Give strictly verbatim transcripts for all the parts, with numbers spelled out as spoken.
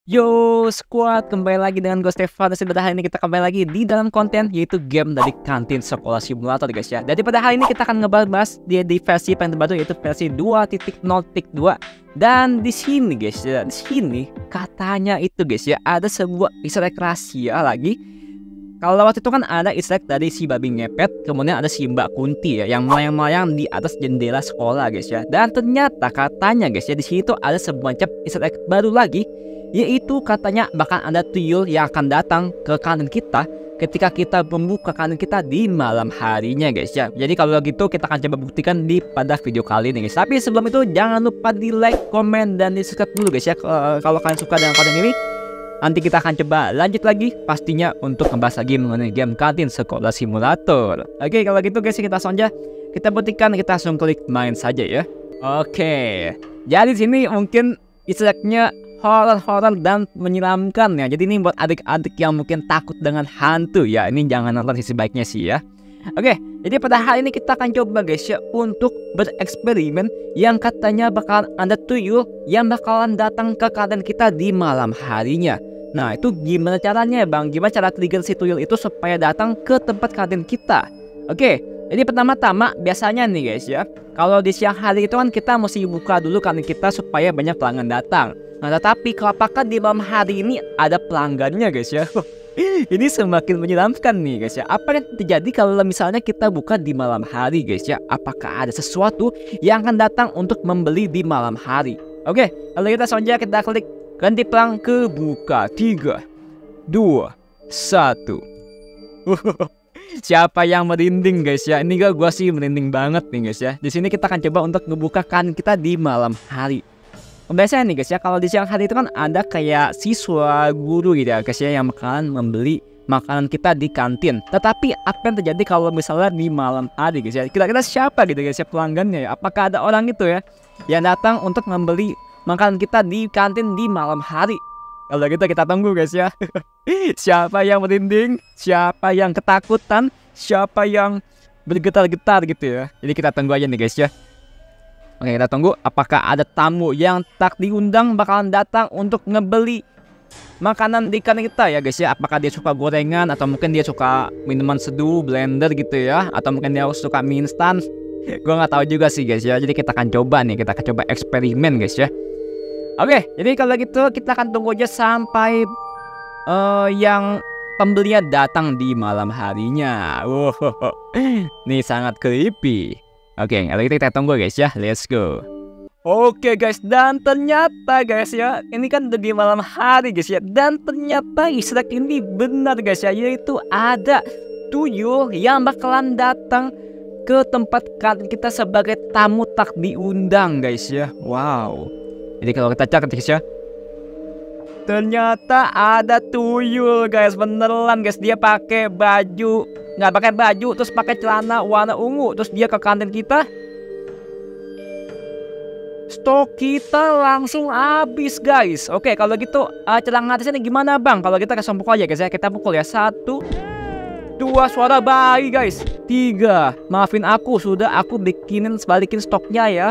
Yo squad, kembali lagi dengan gue Stefan. Dan pada hari ini kita kembali lagi di dalam konten yaitu game dari kantin sekolah simulator guys ya. Jadi pada hari ini kita akan ngebahas dia di versi paling terbaru yaitu versi dua titik nol titik dua. Dan di sini guys ya, di sini katanya itu guys ya ada sebuah easter egg rahasia lagi. Kalau waktu itu kan ada easter egg dari si babi ngepet, kemudian ada si Mbak Kunti ya yang melayang-layang di atas jendela sekolah guys ya. Dan ternyata katanya guys ya di situ ada semacam easter egg baru lagi, yaitu katanya bakal ada tuyul yang akan datang ke kantin kita ketika kita membuka kantin kita di malam harinya guys ya. Jadi kalau gitu kita akan coba buktikan di pada video kali ini guys. Tapi sebelum itu jangan lupa di like, komen, dan di subscribe dulu guys ya kalau kalian suka dengan konten ini. Nanti kita akan coba lanjut lagi pastinya untuk membahas lagi mengenai game kantin sekolah simulator. Oke, kalau gitu guys kita langsung aja kita buktikan, kita langsung klik main saja ya. Oke, jadi sini mungkin easter egg-nya horor-horor dan menyeramkan ya. Jadi ini buat adik-adik yang mungkin takut dengan hantu ya. Ini jangan nonton sisi baiknya sih ya. Oke, jadi pada hari ini kita akan coba guys ya untuk bereksperimen yang katanya bakalan ada tuyul yang bakalan datang ke kantin kita di malam harinya. Nah itu gimana caranya bang? Gimana cara trigger si tuyul itu supaya datang ke tempat kantin kita? Oke, jadi pertama-tama biasanya nih guys ya, kalau di siang hari itu kan kita mesti buka dulu kantin kita supaya banyak pelanggan datang. Nah tetapi kalau apakah di malam hari ini ada pelanggannya guys ya? Ini semakin menyeramkan nih guys ya. Apa yang terjadi kalau misalnya kita buka di malam hari guys ya? Apakah ada sesuatu yang akan datang untuk membeli di malam hari? Oke, kalau kita saja kita klik ganti pelang ke buka. Tiga, dua, satu. Siapa yang merinding guys ya? Ini gak gua sih merinding banget nih guys ya. Di sini kita akan coba untuk ngebuka kantin kita di malam hari. Biasanya nih guys ya, kalau di siang hari itu kan ada kayak siswa guru gitu ya guys ya yang bakalan membeli makanan kita di kantin. Tetapi apa yang terjadi kalau misalnya di malam hari guys ya? Kira-kira siapa gitu guys ya pelanggannya ya? Apakah ada orang itu ya yang datang untuk membeli makanan kita di kantin di malam hari? Kalau gitu kita tunggu guys ya. Siapa yang merinding? Siapa yang ketakutan? Siapa yang bergetar-getar gitu ya? Jadi kita tunggu aja nih guys ya. Oke, kita tunggu apakah ada tamu yang tak diundang bakalan datang untuk ngebeli makanan di kantin kita ya guys ya. Apakah dia suka gorengan atau mungkin dia suka minuman seduh, blender gitu ya, atau mungkin dia suka mie instan. Gue nggak tahu juga sih guys ya. Jadi kita akan coba nih, kita akan coba eksperimen guys ya. Oke, jadi kalau gitu kita akan tunggu aja sampai uh, yang pembelinya datang di malam harinya. Wow, ini sangat creepy. Oke, kalau gitu kita tunggu guys ya, let's go. Oke guys, dan ternyata guys ya, ini kan udah di malam hari guys ya. Dan ternyata easter egg ini benar guys ya, yaitu ada tuyul yang bakalan datang ke tempat kantin kita sebagai tamu tak diundang guys ya. Wow. Jadi kalau kita cek guys ya, ternyata ada tuyul guys, beneran guys. Dia pakai baju, nggak pakai baju, terus pakai celana warna ungu, terus dia ke kantin kita. Stok kita langsung habis guys. Oke, kalau gitu uh, celang atasnya gimana bang? Kalau kita langsung pukul aja guys ya. Kita pukul ya. Satu, dua, suara bayi guys. Tiga, maafin aku sudah aku bikinin sebalikin stoknya ya.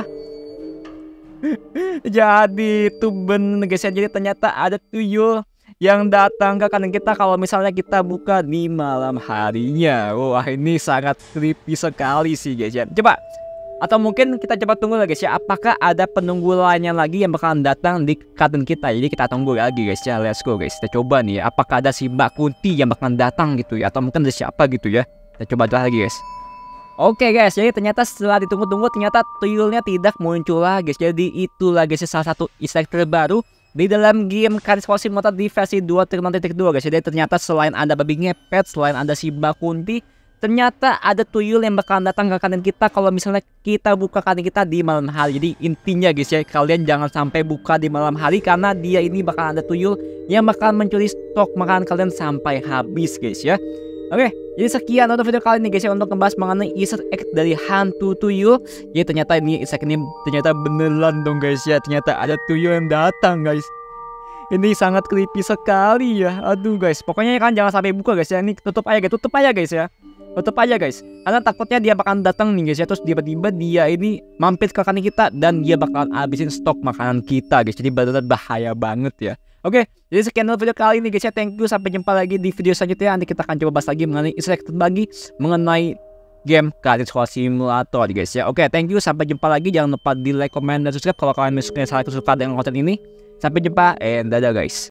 Jadi itu bener guys ya. Jadi ternyata ada tuyul yang datang ke kantin kita kalau misalnya kita buka di malam harinya. Wah ini sangat creepy sekali sih guys ya. Coba, atau mungkin kita coba tunggu lagi guys ya, apakah ada penunggu lainnya lagi yang bakalan datang di kantin kita. Jadi kita tunggu lagi guys ya. Let's go guys. Kita coba nih, apakah ada si Mbak Kunti yang bakalan datang gitu ya, atau mungkin ada siapa gitu ya. Kita coba lagi guys. Oke guys, jadi ternyata setelah ditunggu-tunggu ternyata tuyulnya tidak muncul lagi guys. Jadi itulah guys salah satu easter egg terbaru di dalam game kantin sekolah simulator di versi dua titik nol titik dua guys. Jadi ternyata selain ada babi ngepet, selain ada si Mbak Kunti, ternyata ada tuyul yang bakalan datang ke kantin kita kalau misalnya kita buka kantin kita di malam hari. Jadi intinya guys ya, kalian jangan sampai buka di malam hari karena dia ini bakalan ada tuyul yang bakalan mencuri stok makanan kalian sampai habis guys ya. Oke, jadi sekian untuk video kali ini guys ya, untuk membahas mengenai easter egg dari hantu tuyul. Jadi ternyata ini easter egg ini ternyata beneran dong guys ya. Ternyata ada tuyul yang datang guys. Ini sangat creepy sekali ya. Aduh guys, pokoknya kan jangan sampai buka guys ya. Ini tutup aja guys, tutup aja guys ya. Tutup aja guys. Karena takutnya dia bakalan datang nih guys ya. Terus tiba-tiba dia ini mampir ke kantin kita dan dia bakalan habisin stok makanan kita guys. Jadi beneran bahaya banget ya. Oke, jadi sekian dulu video kali ini guys ya. Thank you, sampai jumpa lagi di video selanjutnya. Nanti kita akan coba bahas lagi mengenai insight bagi mengenai game Kantin Sekolah Simulator guys ya. Oke, thank you, sampai jumpa lagi. Jangan lupa di like, comment, dan subscribe kalau kalian suka suka dengan konten ini. Sampai jumpa and dadah guys.